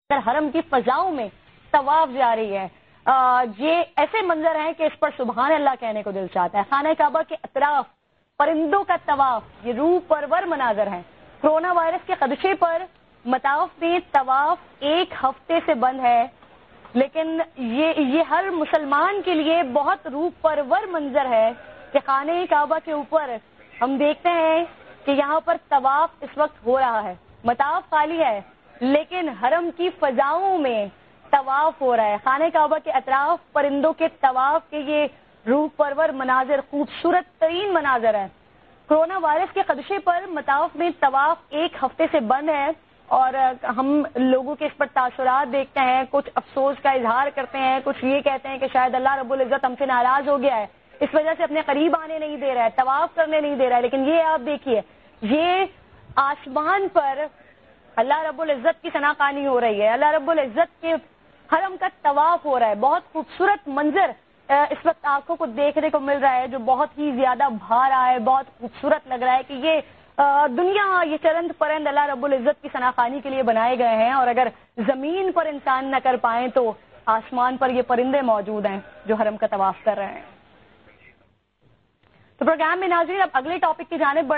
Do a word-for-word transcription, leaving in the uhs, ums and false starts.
حرم کی فضاؤں میں طواف جاری ہے. یہ ایسے منظر ہیں کہ اس پر سبحان اللہ کہنے کو دل چاہتا ہے. خانہ کعبہ کے اطراف پرندوں کا طواف، یہ روح پرور مناظر ہیں. کرونا وائرس کے خدشے پر مطاف میں طواف ایک ہفتے سے بند ہے، لیکن یہ یہ ہر مسلمان کے لیے بہت روح پرور منظر ہے کہ خانہ کعبہ کے اوپر ہم دیکھتے ہیں کہ یہاں پر طواف اس وقت ہو رہا ہے. مطاف خالی ہے لیکن حرم کی فضاؤں میں طواف ہو رہا ہے. خانہ کعبہ کے اطراف پرندوں کے طواف کے یہ روح پرور مناظر خوبصورت ترین مناظر ہیں. کرونا وائرس کے خدشے پر مطاف میں طواف ایک ہفتے سے بند ہے اور ہم لوگوں کے اس پر تاثرات دیکھتے ہیں. کچھ افسوس کا اظہار کرتے ہیں، کچھ یہ کہتے ہیں کہ شاید اللہ رب العزت ہم سے ناراض ہو گیا ہے، اس وجہ سے اپنے قریب آنے نہیں دے رہا ہے، طواف کرنے نہیں دے رہا ہے. لیکن یہ آپ دیکھیے، یہ آسمان پر اللہ رب العزت کی ثنا خوانی ہو رہی ہے، اللہ رب العزت کے حرم کا طواف ہو رہا ہے. بہت خوبصورت منظر اس وقت آنکھوں کو دیکھنے کو مل رہا ہے جو بہت ہی زیادہ بھا رہا ہے، بہت خوبصورت لگ رہا ہے کہ یہ دنیا، یہ چرند پرند اللہ رب العزت کی ثنا خوانی کے لیے بنائے گئے ہیں، اور اگر زمین پر انسان نہ کر پائیں تو آسمان پر یہ پرندے موجود ہیں جو حرم کا طواف کر رہے ہیں. تو پروگرام میں ناظرین اب اگلے ٹاپک کی جانب بڑھ